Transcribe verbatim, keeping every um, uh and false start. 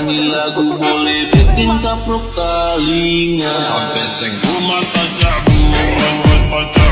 Ini lagu boleh bikin kaprok talinga sampai seng rumah tajam, rumah tajam.